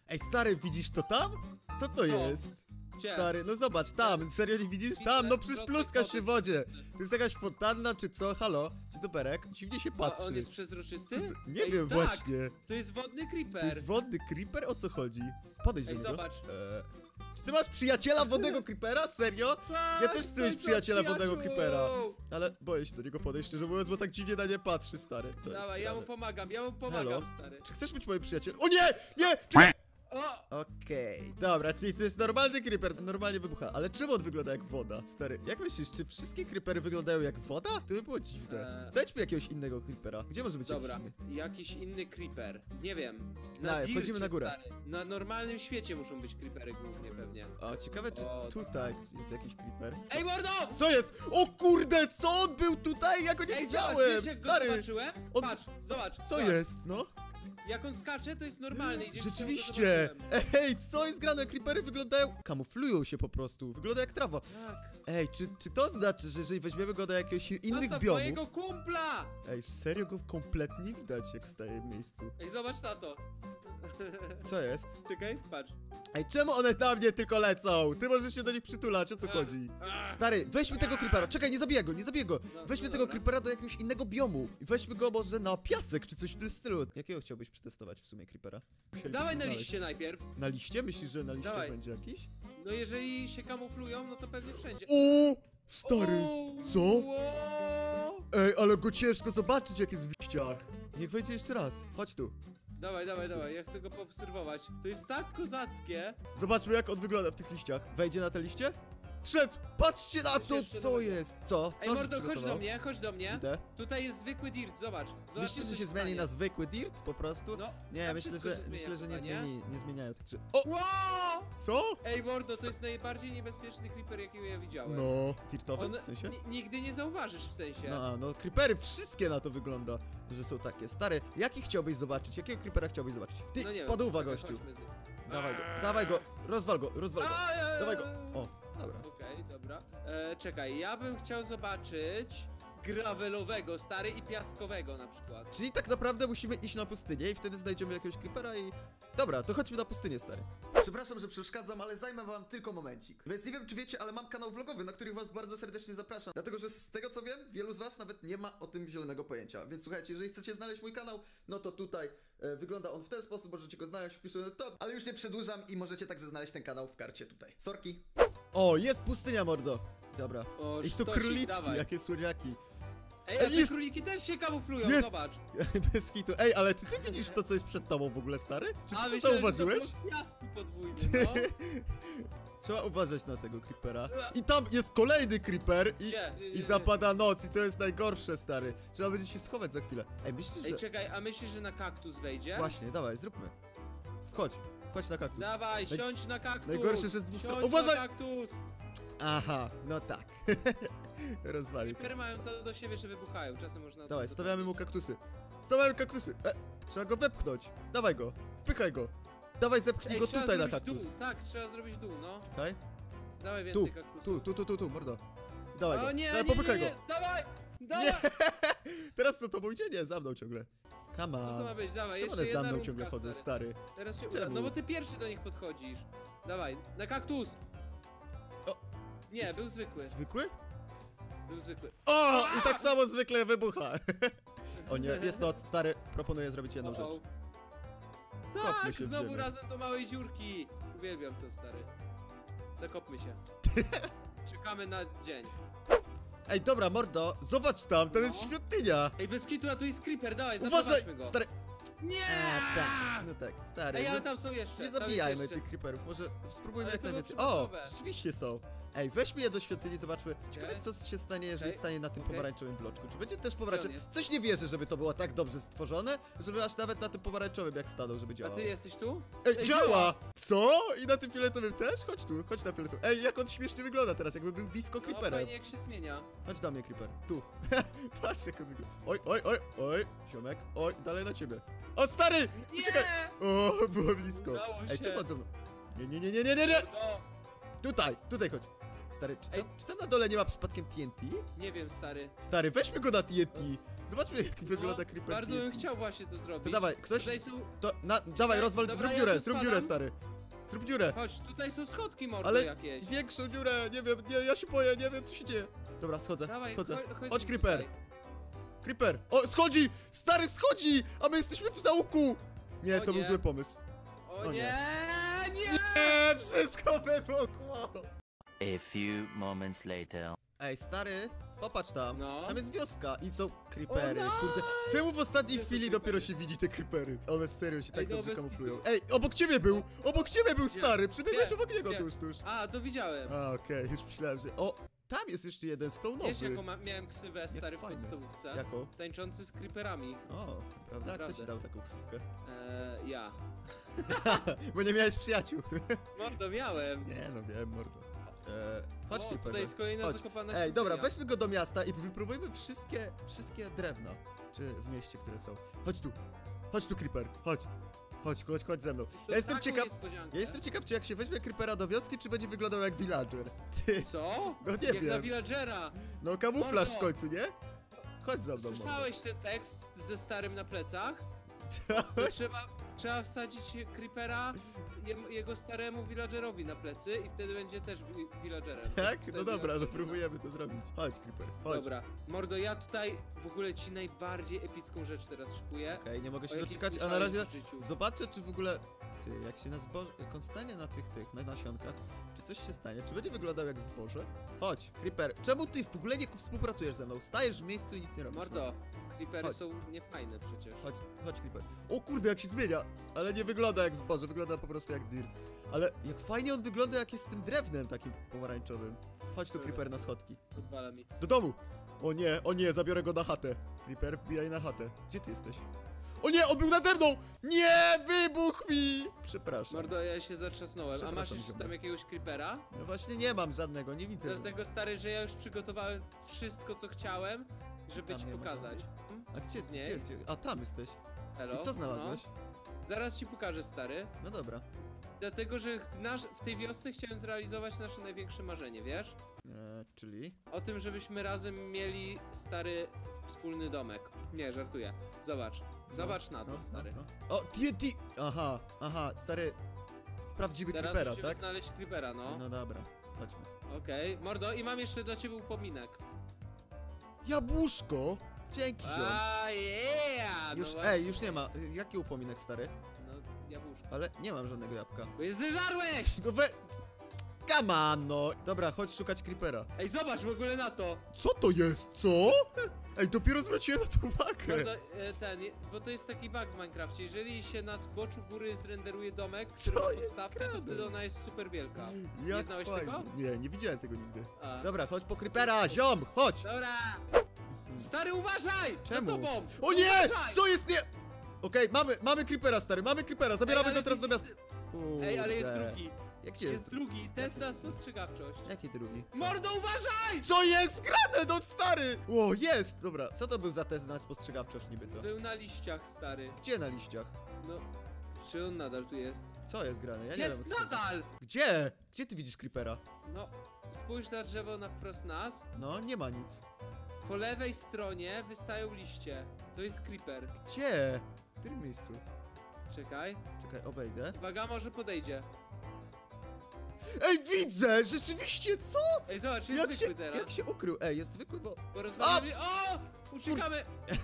Ej, stary, widzisz to tam? Co to jest? Gdzie? Stary, no zobacz, tam, serio nie widzisz? Widzę, Tam, no przecież wzrost pluska wody się w wodzie. To jest jakaś fontanna czy co? Halo? Dzień doberek, dziwnie się A patrzy. on jest Co przezroczysty? to- Nie Ej, wiem tak, właśnie. To jest wodny To creeper. jest wodny creeper? O co chodzi? Podejdź do Ej, niego. zobacz. Czy ty masz przyjaciela wodnego creepera? Serio? Tak, Ja też chcę mieć to przyjaciela przyjaciół. wodnego creepera. Ale boję się do niego podejść, szczerze mówiąc, bo tak dziwnie na nie patrzy, stary. Co jest Dawaj, ja mu grane? pomagam, Halo? stary. Czy chcesz być moim przyjacielem? O nie! Nie! Czekaj! O! Okej, dobra, czyli to jest normalny creeper, normalnie wybucha, ale czemu on wygląda jak woda? Stary, jak myślisz, czy wszystkie creepery wyglądają jak woda? To by było dziwne. Dać mi jakiegoś innego creepera. Gdzie może być Dobra, jakiś inny? jakiś inny creeper. Nie wiem. Dawaj, dircie, wchodzimy na górę. Stary. Na normalnym świecie muszą być creepery głównie pewnie. O, ciekawe czy O, tutaj jest jakiś creeper. Ej, mordo! Co jest? O kurde, co on był tutaj? Ja go nie Ej, widziałem, zobacz, wiesz jak go stary! zobaczyłem? On- Patrz, zobacz. Co zobacz. jest, no? Jak on skacze, to jest normalny. i dzięki temu go Rzeczywiście! zobaczyłem. Ej, co jest grane? Creepery wyglądają... Kamuflują się po prostu, wygląda jak trawa. Tak. Ej, czy to znaczy, że jeżeli weźmiemy go do jakiegoś innych Zostaw biomów... mojego kumpla! Ej, serio go kompletnie nie widać, jak staje w miejscu. Ej, zobacz na to. Co jest? Czekaj, patrz. Ej, czemu one tam nie tylko lecą? Ty możesz się do nich przytulać, o co Ach, chodzi? ach. Stary, weźmy tego creepera, czekaj, nie zabijaj go, nie zabijaj go. No, Weźmy no tego dobra. creepera do jakiegoś innego biomu. I weźmy go może na piasek, czy coś w tym stylu. Jakiego chciałbyś przetestować w sumie creepera? Dawaj na Znaleźć. liście najpierw. Na liście? Myślisz, że na liście Dawaj. będzie jakiś? No jeżeli się kamuflują, no to pewnie wszędzie. O, stary, O, co? o. Ej, ale go ciężko zobaczyć, jak jest w liściach. Niech wejdzie jeszcze raz, chodź tu. Dawaj, ja chcę go poobserwować. To jest tak kozackie. Zobaczmy, jak on wygląda w tych liściach. Wejdzie na te liście? Wszedł! Patrzcie na to, jeszcze co nowego. jest! Co? Ej, Co mordo, chodź przygotował? do mnie. Idę. Tutaj jest zwykły dirt, zobacz. Myślisz, że się zmieni na zwykły dirt po prostu? No, Nie, na myślę, wszystko że, się zmienia myślę, że nie, chyba, nie zmieniają tych rzeczy. O! Wow! Co? Ej, mordo, to jest najbardziej niebezpieczny creeper, jakiego ja widziałem. No, dirtowy On w sensie? nigdy nie zauważysz w sensie. No, creepery wszystkie na to wygląda, że są takie. Stary, jaki chciałbyś zobaczyć? Jakiego creepera chciałbyś zobaczyć? Ty, No nie spadła wiem, gościu. chodźmy z nim. Dawaj go, rozwal go. Aj. Dawaj go. O, dobra. Okej, dobra. Czekaj, ja bym chciał zobaczyć gravelowego, stary, i piaskowego na przykład. Czyli tak naprawdę musimy iść na pustynię i wtedy znajdziemy jakiegoś creepera i... Dobra, to chodźmy na pustynię, stary. Przepraszam, że przeszkadzam, ale zajmę wam tylko momencik. Więc nie wiem, czy wiecie, ale mam kanał vlogowy, na który was bardzo serdecznie zapraszam. Dlatego, że z tego co wiem, wielu z was nawet nie ma o tym zielonego pojęcia. Więc słuchajcie, jeżeli chcecie znaleźć mój kanał, no to tutaj wygląda on w ten sposób, możecie go znaleźć, wpisując to. Ale już nie przedłużam i możecie także znaleźć ten kanał w karcie tutaj. Sorki. O, jest pustynia, mordo. Dobra. O, I są sztosik, króliczki, dawaj. jakie słodziaki. Ej, a Ej, te jest- króliki też się kamuflują, Jest. zobacz. Bez kitu. Ej, ale czy ty widzisz to, co jest przed tobą w ogóle, stary? Czy ty to myślałem, że zauważyłeś? to był piasku podwójny, no. Trzeba uważać na tego creepera. I tam jest kolejny creeper Gdzie? i zapada noc i to jest najgorsze, stary. Trzeba będzie się schować za chwilę. Ej, myślisz, Ej, że... czekaj, a myślisz, że na kaktus wejdzie? Właśnie, dawaj, zróbmy. Chodź na kaktus. Dawaj, siądź na kaktus! najgorsze, że z dwóch stron- Siądź Uważaj! na kaktus! Aha, no tak. Rozwalił. Creepery mają to do siebie, że wybuchają, czasem można... Dawaj, stawiamy mu kaktusy. Stawiamy kaktusy. Trzeba go wepchnąć. Dawaj go, wpychaj go. Dawaj, zepchnij Ej, go trzeba tutaj na zrobić kaktus. dół, tak, trzeba zrobić dół, no. Czekaj. Dawaj Tu, więcej kaktusów. tu, mordo. Dawaj O go. nie, Dawaj, nie, popychaj nie, nie, go. dawaj! Nie. Dawaj! Teraz co, to pójdzie? Nie, za mną ciągle. Come Co to ma on. być? Dawaj, Czemu jeszcze one za jedna mną rundka, ciągle chodzą, stary? Teraz się uda. Czemu? No bo ty pierwszy do nich podchodzisz. Dawaj, na kaktus! O. Nie, był zwykły, Zwykły? był zwykły. O! I tak samo zwykle wybucha. O nie, jest noc, stary. Proponuję zrobić jedną O-o. rzecz. Tak, Kopmy się w znowu ziemię. razem do małej dziurki. Uwielbiam to, stary. Zakopmy się. Czekamy na dzień. Ej, dobra, mordo, zobacz tam jest No. świątynia. Ej, bez kitu, a tu jest creeper, dawaj, Uważaj, zobaczmy go. stary. Nie! Tak, no tak, stary. Ej, ale no, tam są jeszcze. nie tam jest zabijajmy jeszcze. tych creeperów, może spróbujmy Ale jak to było najwięcej. przypadkowe. O, rzeczywiście są. Ej, weźmy je do świątyni, zobaczmy. Ciekawe, Okej. co się stanie, jeżeli Okej. stanie na tym Okej. pomarańczowym bloczku. Czy będzie też on pomarańczowy? jest? Coś nie wierzę, żeby to było tak dobrze stworzone, żeby aż nawet na tym pomarańczowym jak stanął, żeby A działało. ty jesteś tu? Ej, działa! Co? I na tym fioletowym też? Chodź tu, chodź na fioletowym. Ej, jak on śmiesznie wygląda teraz, jakby był disco No creeperem. fajnie jak się zmienia. Chodź do mnie, creeper. Tu. Patrz jak on wygląda. Oj, ziomek. Oj, dalej na ciebie. O, stary! Nie! Uciekaj! O, było blisko. Udało Ej, się. czemu on ze mną? Nie. No, Tutaj chodź. Stary, Ej. czy tam na dole nie ma przypadkiem TNT? Nie wiem, stary. Stary, weźmy go na TNT. Zobaczmy, jak wygląda creeper Bardzo bym TNT. chciał właśnie to zrobić. To dawaj, ktoś... Tutaj są... Dawaj, rozwal, dobra, zrób ja dziurę, tu zrób spadam. dziurę, stary. Zrób dziurę. Chodź, tutaj są schodki mordy Ale jakieś. większą dziurę, nie wiem, nie, ja się boję, nie wiem co się dzieje. Dobra, schodzę, Dawaj, schodzę. chodź Chodź, mi creeper. tutaj. Creeper! O, schodzi! Stary, schodzi! A my jesteśmy w załuku! Nie, O to był nie. zły pomysł. O O nie. nie, nie! Nie, wszystko wybuchło! A few moments later. Ej, stary, popatrz tam. No. Tam jest wioska i są creepery, O, nice! kurde. Czemu w ostatniej Gdzie są chwili creepery? dopiero się widzi te creepery? One serio się tak Ej, no, dobrze bez kamuflują. kitu. Ej, obok ciebie był! Obok ciebie był, Gdzie? stary! Przybiegłeś Gdzie? obok niego Gdzie? tuż. A, to widziałem. A, okej, już myślałem, że... O, tam jest jeszcze jeden Wiesz, jaką stone'owy. miałem ksywę, stary, w fajne. podstawówce? Jaką? Tańczący z creeperami. O, prawda? Kto ci Naprawdę. dał taką ksywkę? Ja. Bo nie miałeś przyjaciół. Mordo, miałem. Nie, no wiem, mordo. Chodź, O, creeper. tutaj jest kolejna Chodź. zakopana Ej, dobra, świątynia. weźmy go do miasta i wypróbujmy wszystkie drewna. Czy w mieście, które są. Chodź tu. Chodź tu, creeper. Chodź. Chodź ze mną. To Ja jestem taką ciekaw. niespodziankę. Ja jestem ciekaw, czy jak się weźmie creepera do wioski, czy będzie wyglądał jak villager. Ty. Co? No nie Jak na wiem. villagera. No kamuflaż w Mordo. końcu, nie? Chodź za mną, mordo. Słyszałeś ten tekst ze starym na plecach? To trzeba wsadzić creepera jego staremu villagerowi na plecy i wtedy będzie też villagerem. Tak? No Wtedy dobra, no jak- próbujemy to zrobić. Chodź, creeper. Chodź. Dobra, mordo, ja tutaj w ogóle ci najbardziej epicką rzecz teraz szykuję. Okej, nie mogę o się jakiej doczekać, a na słyszałem razie w życiu. zobaczę, czy w ogóle... Ty, jak się na zboże... Jak on stanie na na nasionkach, czy coś się stanie? Czy będzie wyglądał jak zboże? Chodź, creeper. Czemu ty w ogóle nie współpracujesz ze mną? Stajesz w miejscu i nic nie robisz. Mordo, creepery Chodź. są niefajne przecież. Chodź, creeper. O kurde, jak się zmienia! Ale nie wygląda jak zboże, wygląda po prostu jak dirt. Ale jak fajnie on wygląda, jak jest z tym drewnem takim pomarańczowym. Chodź tu, Dobra, creeper, na sobie. schodki. Podwala mi. Do domu! O nie, zabiorę go na chatę. Creeper, wbijaj na chatę. Gdzie ty jesteś? O nie, on był nade mną! Nie, wybuch mi! Przepraszam. Mordo, ja się zatrzasnąłem. A masz Przepraszam, jeszcze ziomek. tam jakiegoś creepera? No właśnie nie mam żadnego, nie widzę. Dlatego stary, że ja już przygotowałem wszystko co chciałem, żeby Tam ci nie ma pokazać. A gdzie, z niej. gdzie? A tam jesteś. Elo? I co znalazłeś? No. Zaraz ci pokażę, stary. No dobra. Dlatego, że w tej wiosce chciałem zrealizować nasze największe marzenie, wiesz? Czyli? O tym, żebyśmy razem mieli, stary, wspólny domek. Nie, żartuję. Zobacz. Zobacz na to, stary. No. O, TNT! Aha, stary. Sprawdzimy Teraz creepera, musimy tak? znaleźć creepera, no. No dobra, chodźmy. Okej, mordo, i mam jeszcze dla ciebie upominek. Jabłuszko! Dzięki, ziom. A, yeah! Już, no właśnie. ej, już nie ma. Jaki upominek, stary? No, jabłuszko. Ale nie mam żadnego jabłka. Bo je zeżarłeś! No we... Come on, no! Dobra, chodź szukać creepera. Ej, zobacz w ogóle na to! Co to jest, co? Ej, dopiero zwróciłem na to uwagę. Mordo, bo to jest taki bug w Minecrafcie. Jeżeli się na zboczu góry zrenderuje domek, Co który ma jest podstawkę, to grane? wtedy ona jest super wielka. Jak Nie znałeś fajnie. tego? Nie widziałem tego nigdy. A. Dobra, chodź po creepera, ziom, chodź! Dobra! Stary, uważaj! Czemu? Za tobą! O nie! Uważaj! Co jest nie... Okej, mamy creepera, stary, mamy creepera, zabieramy Ej, go ale teraz do widzisz- miasta. Ej, ale jest Kurde. drugi. Jak gdzie Jest drugi. Test na spostrzegawczość. Jaki drugi? Co? Mordo, uważaj! Co jest grane, no stary? O, jest! Dobra, co to był za test na spostrzegawczość niby to? Był na liściach, stary. Gdzie na liściach? No, czy on nadal tu jest? Co jest grane? Ja nie Jest wiem. o co chodzi. nadal! Gdzie? Gdzie ty widzisz creepera? No, spójrz na drzewo na wprost nas. No, nie ma nic. Po lewej stronie wystają liście. To jest creeper. Gdzie? W którym miejscu? Czekaj. Czekaj, obejdę. Uwaga, może podejdzie. Ej, widzę! Rzeczywiście, co? Ej, zobacz, jest zwykły teraz. Jak się ukrył? Ej, jest zwykły, bo... Bo rozmawiamy... O! Uciekamy!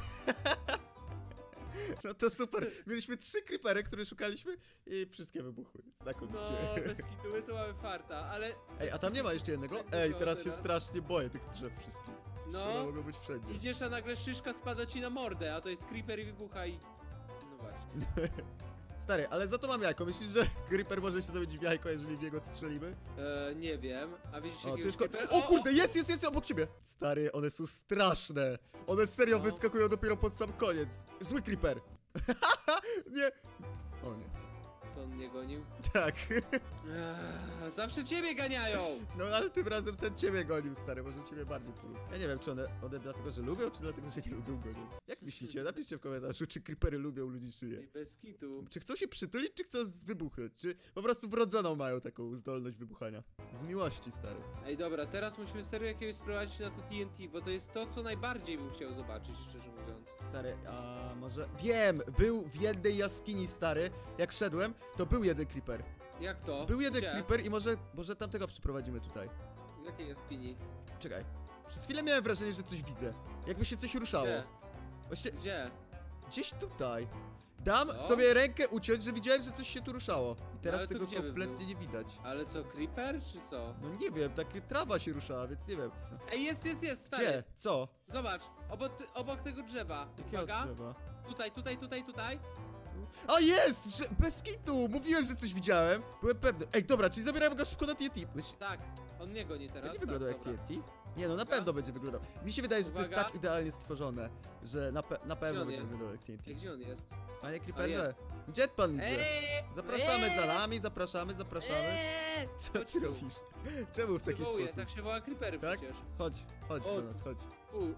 No to super. Mieliśmy 3 creepery, które szukaliśmy i wszystkie wybuchły. Znakomicie. No, bez kitu, my tu mamy farta, ale... Ej, a tam nie ma jeszcze jednego? Tak, Ej, tylko teraz się teraz. strasznie boję tych drzew wszystkich. No. One mogą być wszędzie. Idziesz, a nagle szyszka spada ci na mordę, a to jest creeper i wybucha i... No właśnie. Stary, ale za to mam jajko. Myślisz, że creeper może się zamienić w jajko, jeżeli w niego strzelimy? Nie wiem. A widzisz O, tu jakiegoś jest creepera? o kurde, jest obok ciebie! Stary, one są straszne. One serio No. wyskakują dopiero pod sam koniec. Zły creeper. Nie. O nie. To on mnie gonił. Tak. Zawsze ciebie ganiają! No ale tym razem ten ciebie gonił, stary, może ciebie bardziej polubił. Ja nie wiem, czy one dlatego, że lubią, czy dlatego, że nie lubią gonią. Jak myślicie? Napiszcie w komentarzu, czy creepery lubią ludzi, czy nie. Ej, bez kitu. Czy chcą się przytulić, czy chcą wybuchnąć? Czy po prostu wrodzoną mają taką zdolność wybuchania? Z miłości, stary. Ej, dobra, teraz musimy serio jakiegoś sprowadzić na to TNT, bo to jest to, co najbardziej bym chciał zobaczyć, szczerze mówiąc. Stary, a może... Wiem! Był w jednej jaskini, stary. Jak szedłem, to był jeden creeper. Jak to? Był jeden Gdzie? creeper i może tamtego przyprowadzimy tutaj. W jakiej jaskini? Czekaj. Przez chwilę miałem wrażenie, że coś widzę. Jakby się coś ruszało. Gdzie? Właśnie Gdzie? gdzieś tutaj. Dam Co? sobie rękę uciąć, że widziałem, że coś się tu ruszało. I teraz ale to tego gdzie by kompletnie był? nie widać. Ale co, creeper czy co? No nie wiem, takie trawa się ruszała, więc nie wiem. Ej, jest, stary! Gdzie? Co? Zobacz, obok tego drzewa. Jakiego Uwaga, drzewa? tutaj. A jest! Że, bez kitu! Mówiłem, że coś widziałem. Byłem pewny. Ej, dobra, czyli zabieramy go szybko na TNT. Tak, on mnie goni teraz. Będzie tak, wyglądał jak dobra. TNT? Nie no, na Uwaga. pewno będzie wyglądał. Mi się wydaje, że to jest Uwaga. tak idealnie stworzone, że na pewno on będzie jest? wyglądał jak TNT. Ej, gdzie on jest? Panie O, Creeperze, jest. gdzie pan idzie? Zapraszamy Eee! za nami, zapraszamy. Co Chodź ty tu. robisz? Czemu w taki Przywołuję, sposób? tak się woła creepery Tak? przecież. Chodź do Od. nas, chodź. Fu.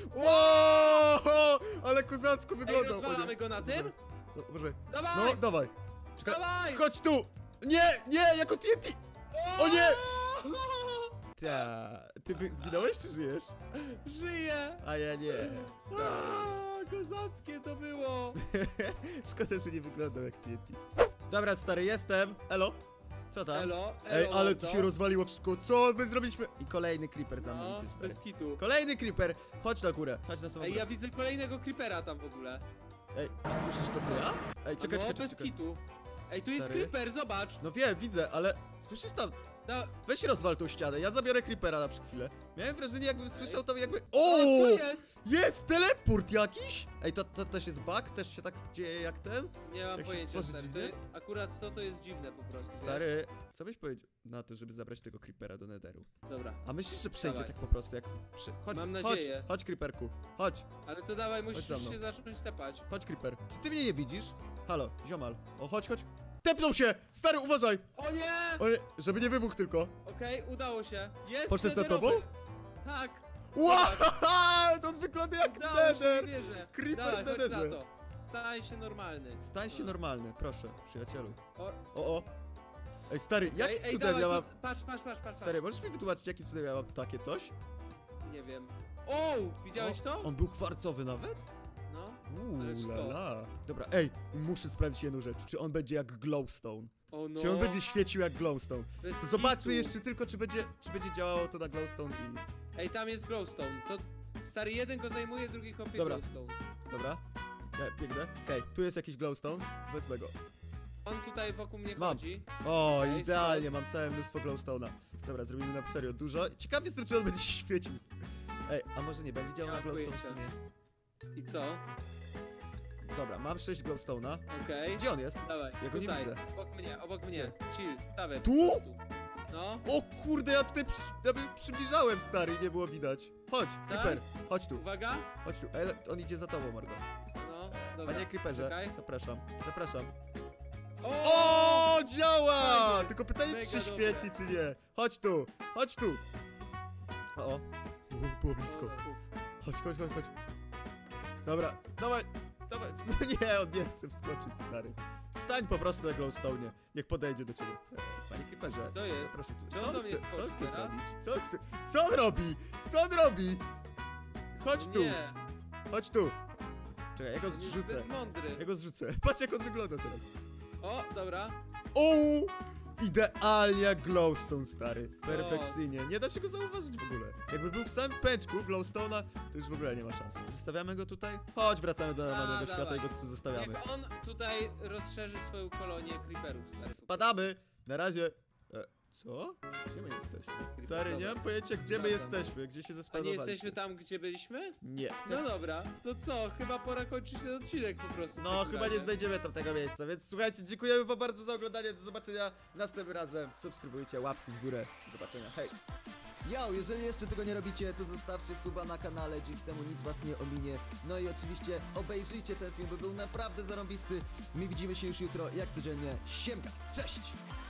Wow! Ale kozacko Ej, wyglądał. rozwalamy go na tym? Uważaj. Dawaj! No, dawaj. Czekaj. Dawaj! Chodź tu! Nie, jako TNT! O nie! Ta, zginąłeś czy żyjesz? Żyję! A ja nie. Stary. Kozackie to było! Szkoda, że nie wyglądał jak TNT. Dobra, stary, jestem. Elo. Co tam? Elo, Ej, ale tu mordo. się rozwaliło wszystko. Co my zrobiliśmy? I kolejny creeper za mną No, idzie, stary. bez kitu. Kolejny creeper. Chodź na górę. Chodź na samą Ej, górę. ja widzę kolejnego creepera tam w ogóle. Ej, słyszysz to co ja? Ej, czekaj, no, czekaj, bez czekaj. kitu. Ej, tu jest Stary? creeper, zobacz! No wiem, widzę, ale słyszysz tam? Da... Weź rozwal tą ścianę, ja zabiorę creepera na chwilę. Miałem wrażenie, jakbym słyszał tam jakby... O, O! co jest? Jest teleport jakiś? Ej, to też jest bug? Też się tak dzieje jak ten? Nie mam Jak się pojęcia, stworzy stary. dziwnie? Akurat to jest dziwne po prostu. wiesz? Stary, co byś powiedział na to, żeby zabrać tego creepera do netheru? Dobra, A myślisz, że przejdzie Dawaj. tak po prostu jak... Chodź, Mam chodź, nadzieję. chodź creeperku, chodź, ale to dawaj, musisz za mną. się zacząć tepać. chodź creeper. Czy ty mnie nie widzisz? Halo, ziomal. O, chodź. Tepnął się! Stary, uważaj! O nie! O nie, żeby nie wybuchł tylko. Okej, udało się. Jest Poszedł za netherowy. tobą? Tak, Wow! To wygląda jak udało się, nie nether! wierzę. Creeper Dawaj, w chodź netherze. na to. Stań się normalny. Stań się No. normalny, proszę, przyjacielu. O, O. Ej, stary, jakim ej, cudem dawaj, ja mam... tu, patrz. Stary, możesz mi wytłumaczyć, jakim cudem ja mam takie coś? Nie wiem. O, widziałeś to? On był kwarcowy nawet? No. Ależ to. Lala. Dobra, ej, muszę sprawdzić jedną rzecz. Czy on będzie jak glowstone? O no. Czy on będzie świecił jak glowstone? Bez To zobaczmy kitu. jeszcze tylko, czy będzie działało to na glowstone i... Ej, tam jest glowstone. To stary jeden go zajmuje, drugi kopie Dobra. glowstone. Dobra. Ja biegnę. Okej, tu jest jakiś glowstone. Wezmę go. On tutaj wokół mnie Mam. chodzi. O, Ej, idealnie, teraz. mam całe mnóstwo glowstone'a. Dobra, zrobimy na serio dużo. Ciekaw jestem, czy on będzie się świecił. Ej, a może nie będzie działał Nie na mam glowstone w pojęcia. sumie? I co? Dobra, mam 6 glowstone'a. Okej. Gdzie on jest? Dawaj, Ja go nie tutaj. widzę. Obok mnie. Chill, dawaj. Tu? po prostu. No. O kurde, ja tutaj przybliżałem, stary, i nie było widać. Chodź, Tak? Creeper, chodź tu, Uwaga. chodź tu. Ej, on idzie za tobą, mordo. No, dobra. Panie Creeperze, Czekaj. zapraszam. O! O, działa! Fajnie. Tylko pytanie, czy się Mega dobre. świeci, czy nie. Chodź tu. O, było blisko. Uf. Chodź. Dobra, dawaj. No nie, on nie chce wskoczyć, stary. Stań po prostu na glowstone. Niech podejdzie do ciebie. Panie Creeperze, Co jest? proszę tu. Czy on do mnie Co on skoczy chce teraz? zrobić? Co on robi? Chodź tu, Nie, chodź tu. Czekaj, ja go on jest zrzucę. zbyt mądry. Ja go zrzucę. Patrz, jak on wygląda teraz. O, dobra. O! Idealnie jak glowstone, stary. Perfekcyjnie. Nie da się go zauważyć w ogóle. Jakby był w samym pęczku glowstone'a, to już w ogóle nie ma szans. Zostawiamy go tutaj? Chodź, wracamy do normalnego świata dawaj. i go tu zostawiamy. Niech on tutaj rozszerzy swoją kolonię creeperów, stary. Spadamy. Na razie. Co? Gdzie my jesteśmy? Stary, nie mam pojęcia, gdzie my jesteśmy, gdzie się A nie zespadowaliśmy. jesteśmy tam, gdzie byliśmy? Nie. No dobra, to co? Chyba pora kończyć ten odcinek po prostu. w No, takim chyba nie razie. znajdziemy tam tego miejsca, więc słuchajcie, dziękujemy wam bardzo za oglądanie, do zobaczenia następnym razem. Subskrybujcie, łapki w górę, do zobaczenia, hej! Yo, jeżeli jeszcze tego nie robicie, to zostawcie suba na kanale, dzięki temu nic was nie ominie. No i oczywiście obejrzyjcie ten film, bo był naprawdę zarąbisty. My widzimy się już jutro, jak codziennie. Siemka, cześć!